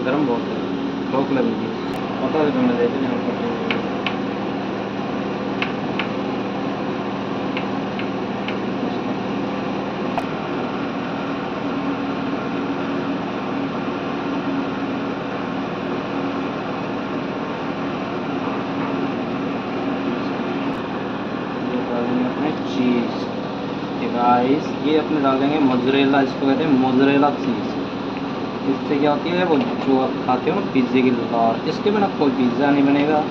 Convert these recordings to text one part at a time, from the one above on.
गर्म बहुत है, भूख लगेगी। पता है तुम्हें देते हैं अपने चीज़ गाइस, ये अपने डाल देंगे मोज़रेला, इसको कहते हैं मोज़रेला चीज़। इससे क्या होती है, वो जो आप खाते हो ना पिज़्ज़े की लार, इसके बिना कोई पिज़्ज़ा नहीं बनेगा।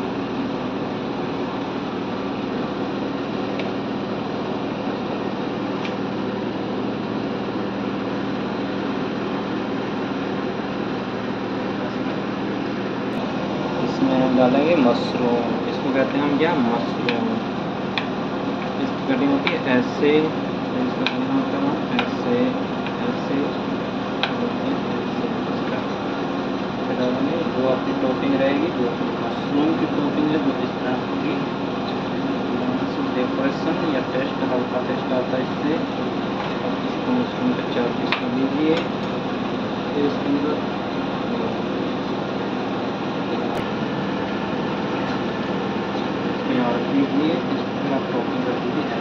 इसमें हम डालेंगे मशरूम, इसको कहते हैं हम क्या, मशरूम। इसकी कटिंग होती है ऐसे, इसका कटिंग होता है ऐसे ऐसे, जो आपकी टॉपिंग रहेगी, जो मशरूम की टॉपिंग है, जो इस तरह होगी। डेकोरेशन या टेस्ट, हल्का टेस्ट आता है इससे। इसको मशरूम के 4 पीस कर लीजिए। फिर इसके अंदर और लीजिए, इसको आप टॉपिंग कर दीजिए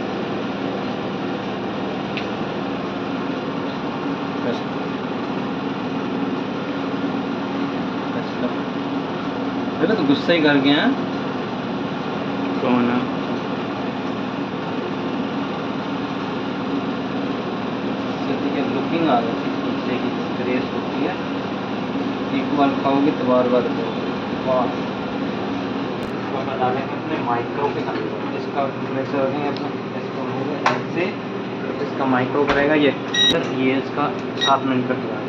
पहले तो गुस्सा ही कर गया कौन है। लुकिंग आ जाती है पिज़्ज़े की, टेस्ट होती है। एक बार खाओगे तो बार बार वाह। इसको हम डालेंगे अपने माइक्रो के साथ, इसका प्रेशर रखेंगे अपना, इसको ऐसे, इसका माइक्रो करेगा ये इसका 7 मिनट का